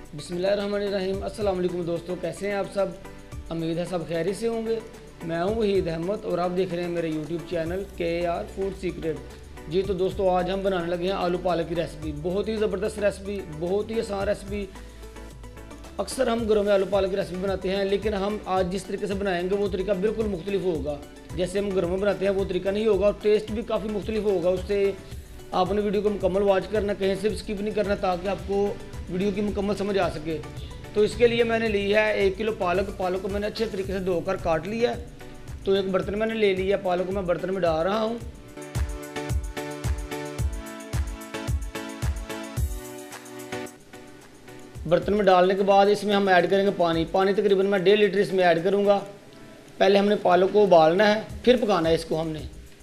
बिस्मिल्लाहिर्रहमानिर्रहीम। अस्सलाम वालेकुम दोस्तों, कैसे हैं आप सब। उम्मीद है सब खैरियत से होंगे। मैं हूं वहीद अहमद और आप देख रहे हैं मेरे YouTube channel KAR food secret. जी तो दोस्तों, आज हम बनाने लगे हैं आलू पालक की रेसिपी। बहुत ही ज़बरदस्त रेसिपी, बहुत ही आसान रेसिपी। अक्सर हम घरों में आलू पालक की रेसिपी बनाते हैं, लेकिन हम आज जिस तरीके से बनाएंगे वो तरीका बिल्कुल मुख्तलिफ होगा। जैसे हम घरों में बनाते हैं वो तरीका नहीं होगा और टेस्ट भी काफ़ी मुख्तलिफ होगा। उससे आपने वीडियो को मुकम्मल वॉच करना, कहीं से भी स्किप नहीं करना, ताकि आपको वीडियो की मुकम्मल समझ आ सके। तो इसके लिए मैंने ली है 1 किलो पालक। पालक को मैंने अच्छे तरीके से धोकर काट लिया है। तो एक बर्तन मैंने ले लिया, पालक को मैं बर्तन में डाल रहा हूँ। बर्तन में डालने के बाद इसमें हम ऐड करेंगे पानी। पानी तकरीबन मैं 1.5 लीटर इसमें ऐड करूँगा। पहले हमने पालक को उबालना है, फिर पकाना है इसको हमने।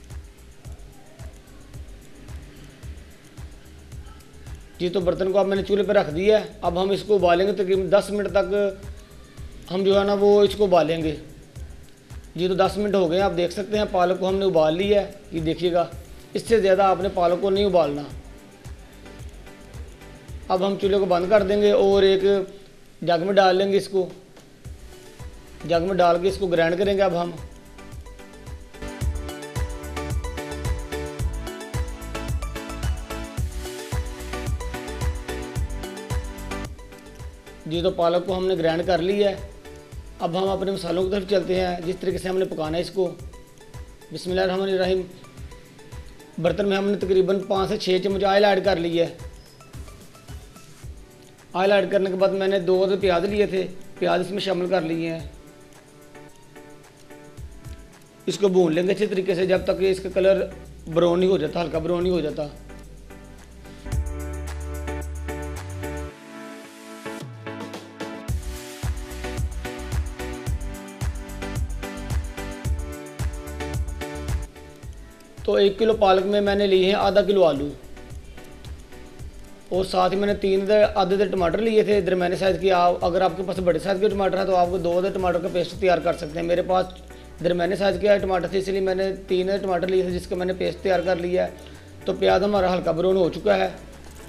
जी तो बर्तन को अब मैंने चूल्हे पर रख दिया है। अब हम इसको उबालेंगे तकरीबन 10 मिनट तक हम जो है ना वो इसको उबालेंगे। जी तो 10 मिनट हो गए हैं, आप देख सकते हैं पालक को हमने उबाल लिया है। ये देखिएगा, इससे ज़्यादा आपने पालक को नहीं उबालना। अब हम चूल्हे को बंद कर देंगे और एक जग में डाल लेंगे इसको। जग में डाल के इसको ग्राइंड करेंगे। अब हम जी तो पालक को हमने ग्राइंड कर लिया है। अब हम अपने मसालों की तरफ चलते हैं, जिस तरीके से हमने पकाना है इसको। बिस्मिल्लाहिर्रहमानिर्रहीम। बर्तन में हमने तकरीबन 5 से 6 चम्मच ऑयल ऐड कर लिया है। ऑयल ऐड करने के बाद मैंने 2 प्याज लिए थे, प्याज इसमें शामिल कर लिए हैं। इसको भून लेंगे अच्छे तरीके से जब तक इसका कलर ब्राउन नहीं हो जाता, हल्का ब्राउन नहीं हो जाता। तो 1 किलो पालक में मैंने लिए हैं आधा किलो आलू और साथ ही मैंने 3 आधे टमाटर लिए थे दरमियाने साइज़ की। अगर आपके पास बड़े साइज़ के टमाटर है तो आप 2 टमाटर का पेस्ट तैयार कर सकते हैं। मेरे पास दरमियाने साइज़ के टमाटर थे, इसलिए मैंने 3 टमाटर लिए थे, जिसका मैंने पेस्ट तैयार कर लिया है। तो प्याज हमारा हल्का ब्राउन हो चुका है।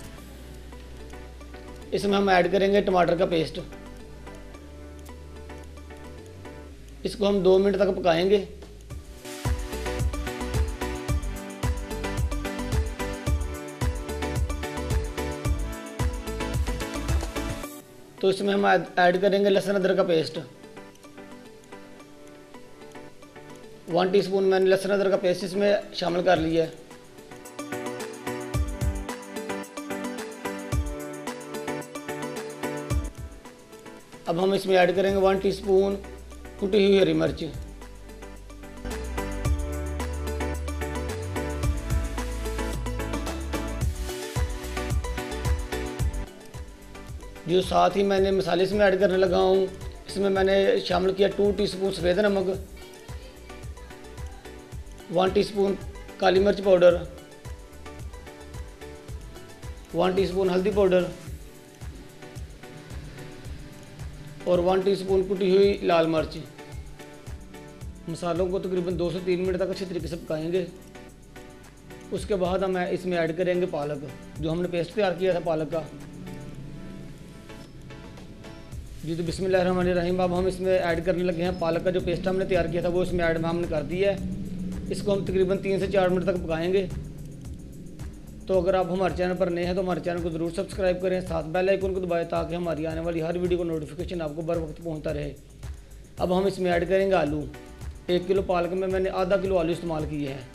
इसमें हम ऐड करेंगे टमाटर का पेस्ट। इसको हम 2 मिनट तक पकाएंगे। तो इसमें हम ऐड करेंगे लहसुन अदरक का पेस्ट। 1 टीस्पून मैंने लहसुन अदरक का पेस्ट इसमें शामिल कर लिया है। अब हम इसमें ऐड करेंगे 1 टीस्पून कुटी हुई हरी मिर्च। जो साथ ही मैंने मसाले इसमें ऐड करने लगा हूँ। इसमें मैंने शामिल किया 2 टीस्पून सफ़ेद नमक, 1 टीस्पून काली मिर्च पाउडर, 1 टीस्पून हल्दी पाउडर और 1 टीस्पून कुटी हुई लाल मिर्च। मसालों को तकरीबन 2 से 3 मिनट तक अच्छे तरीके से पकाएंगे। उसके बाद हम इसमें ऐड करेंगे पालक, जो हमने पेस्ट तैयार किया था पालक का। जी तो बिस्मिल्लाहिर्रहमानिर्रहीम। अब हम इसमें ऐड करने लगे हैं पालक का जो पेस्ट हमने तैयार किया था, वो इसमें ऐड हमने कर दिया है। इसको हम तकरीबन 3 से 4 मिनट तक पकाएंगे। तो अगर आप हमारे चैनल पर नए हैं तो हमारे चैनल को ज़रूर सब्सक्राइब करें, साथ बेल आइकन को दबाएं ताकि हमारी आने वाली हर वीडियो को नोटिफिकेशन आपको बर वक्त पहुँचता रहे। अब हम इसमें ऐड करेंगे आलू। 1 किलो पालक में मैंने आधा किलो आलू इस्तेमाल किए हैं।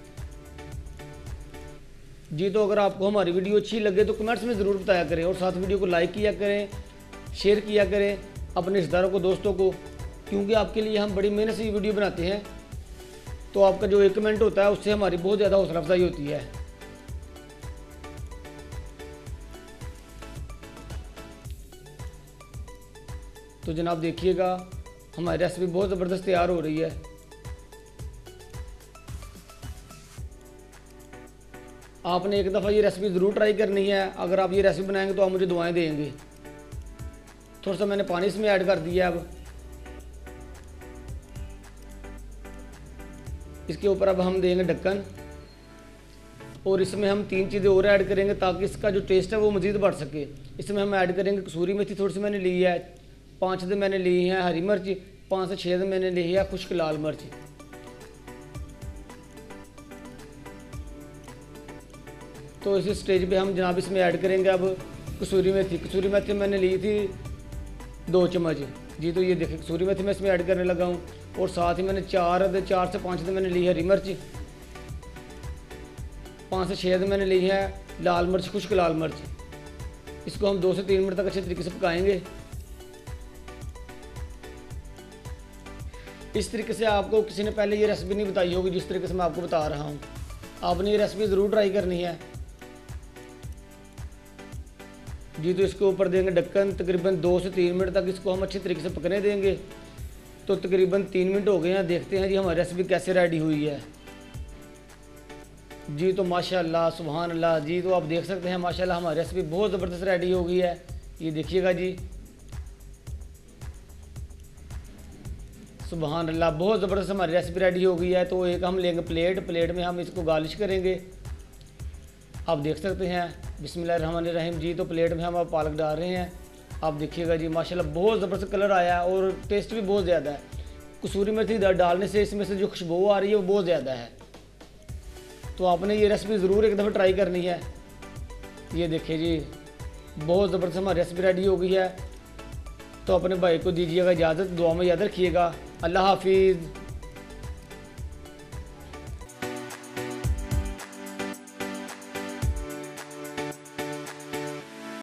जी तो अगर आपको हमारी वीडियो अच्छी लगे तो कमेंट्स में ज़रूर बताया करें और साथ वीडियो को लाइक किया करें, शेयर किया करें अपने रिश्तेदारों को, दोस्तों को, क्योंकि आपके लिए हम बड़ी मेहनत से ये वीडियो बनाते हैं। तो आपका जो एक कमेंट होता है उससे हमारी बहुत ज़्यादा हौसला अफजाई होती है। तो जनाब देखिएगा, हमारी रेसिपी बहुत ज़बरदस्त तैयार हो रही है। आपने एक दफ़ा ये रेसिपी ज़रूर ट्राई करनी है। अगर आप ये रेसिपी बनाएंगे तो आप मुझे दुआएं देंगे। थोड़ा सा मैंने पानी इसमें ऐड कर दिया। अब इसके ऊपर अब हम देंगे ढक्कन और इसमें हम 3 चीज़ें और ऐड करेंगे ताकि इसका जो टेस्ट है वो मज़ीद बढ़ सके। इसमें हम ऐड करेंगे कसूरी मेथी थोड़ी सी मैंने ली है, 5 से मैंने ली है हरी मिर्च, 5 से 6 मैंने ली है खुश्क लाल मिर्च। तो इस स्टेज पे हम जनाब इसमें ऐड करेंगे अब कसूरी मेथी। कसूरी मेथी मैंने ली थी 2 चम्मच जी। तो ये देखिए कसूरी मेथी मैं इसमें ऐड करने लगा हूँ। और साथ ही मैंने 4 से 5 मैंने ली है हरी मिर्च, 5 से 6 मैंने ली है लाल मिर्च, खुश्क लाल मिर्च। इसको हम 2 से 3 मिनट तक अच्छे तरीके से पकाएंगे। इस तरीके से आपको किसी ने पहले ये रेसिपी नहीं बताई होगी जिस तरीके से मैं आपको बता रहा हूँ। आपने ये रेसिपी ज़रूर ट्राई करनी है जी। तो इसके ऊपर देंगे ढक्कन, तकरीबन 2 से 3 मिनट तक इसको हम अच्छे तरीके से पकने देंगे। तो तकरीबन 3 मिनट हो गए हैं, देखते हैं जी हमारी रेसिपी कैसे रेडी हुई है जी। तो माशाल्लाह सुभान अल्लाह जी। तो आप देख सकते हैं माशाल्लाह हमारी रेसिपी बहुत ज़बरदस्त रेडी हो गई है। ये देखिएगा जी, सुभान अल्लाह बहुत ज़बरदस्त हमारी रेसिपी रेडी हो गई है। तो एक हम लेंगे प्लेट में हम इसको गार्निश करेंगे। आप देख सकते हैं बिस्मिल्लाहिर्रहमानिर्रहीम जी। तो प्लेट में हम अब पालक डाल रहे हैं। आप देखिएगा जी माशाल्लाह बहुत ज़बरदस्त कलर आया है और टेस्ट भी बहुत ज़्यादा है। कसूरी मेथी डालने से इसमें से जो खुशबू आ रही है वो बहुत ज़्यादा है। तो आपने ये रेसिपी ज़रूर एक दफ़ा ट्राई करनी है। ये देखिए जी बहुत ज़बरदस्त हमारी रेसिपी रेडी हो गई है। तो अपने भाई को दीजिएगा इजाज़त, दुआ में याद रखिएगा। अल्लाह हाफिज़।